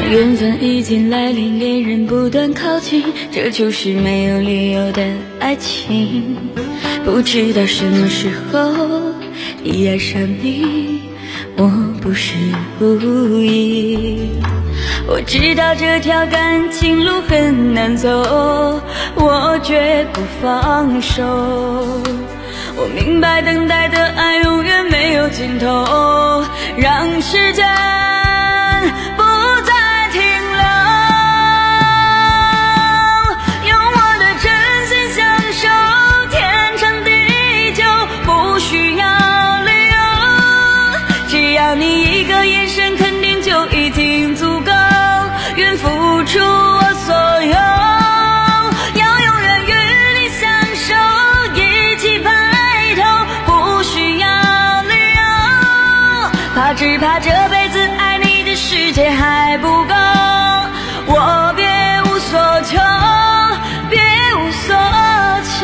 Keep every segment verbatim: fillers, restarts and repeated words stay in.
缘分已经来临，恋人不断靠近，这就是没有理由的爱情。不知道什么时候已爱上你，我不是故意。我知道这条感情路很难走，我绝不放手。我明白等待的爱永远没有尽头，让时间不再停留，用我的真心相守，天长地久，不需要理由。只要你一个眼神肯定就已经足够，愿付出我所有，要永远与你相守，一起白头，不需要理由。怕只怕这辈子爱你的世界还不够，我别无所求，别无所求，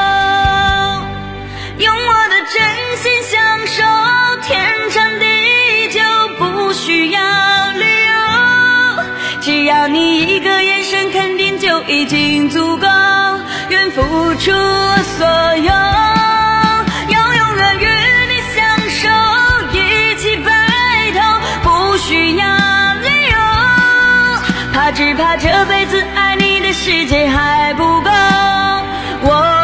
用我的真心相守，天长地久，不需要理由。只要你一个眼神肯定就已经足够，愿付出我所有，要永远与你相守，一起白头，不需要理由。怕只怕这辈子爱你的世界还不够，我